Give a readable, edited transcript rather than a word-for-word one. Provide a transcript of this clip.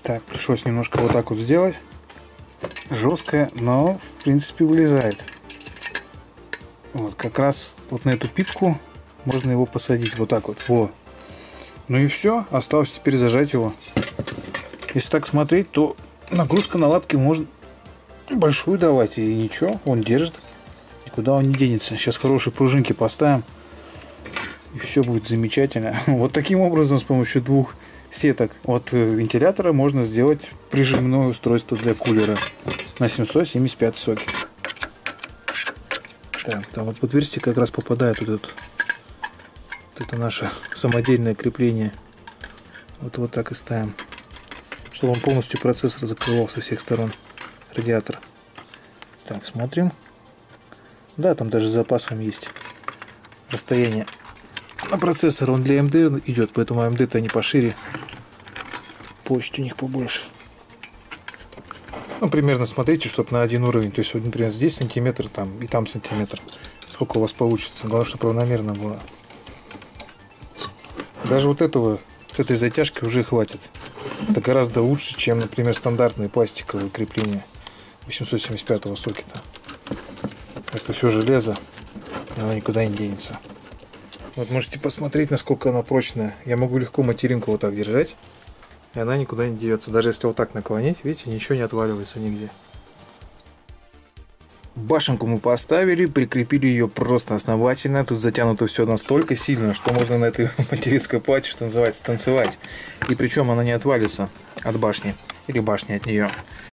Так, пришлось немножко вот так вот сделать. Жесткое, но в принципе вылезает. Вот как раз вот на эту пипку можно его посадить вот так вот. Во. Ну и все, осталось теперь зажать его. Если так смотреть, то нагрузка на лапки можно большую давать, и ничего, он держит, никуда он не денется. Сейчас хорошие пружинки поставим, и все будет замечательно. Вот таким образом, с помощью двух сеток от вентилятора можно сделать прижимное устройство для кулера на 775 сокет. Так, там вот в отверстие как раз попадает вот это наше самодельное крепление. Вот так и ставим, чтобы он полностью процессор закрывал со всех сторон, радиатор. Так, смотрим. Да, там даже с запасом есть расстояние. А процессор он для AMD идет, поэтому AMD-то они пошире, площадь у них побольше. Ну, примерно смотрите, чтобы на один уровень. То есть, вот, например, здесь сантиметр, там и там сантиметр. Сколько у вас получится. Главное, чтобы равномерно было. Даже вот этого, с этой затяжки уже хватит. Это гораздо лучше, чем, например, стандартные пластиковые крепления 875-го сокета. Это все железо, оно никуда не денется. Вот можете посмотреть, насколько она прочная. Я могу легко материнку вот так держать, и она никуда не деется. Даже если вот так наклонить, видите, ничего не отваливается нигде. Башенку мы поставили, прикрепили ее просто основательно. Тут затянуто все настолько сильно, что можно на этой материнской плате, что называется, танцевать. И причем она не отвалится от башни или башни от нее.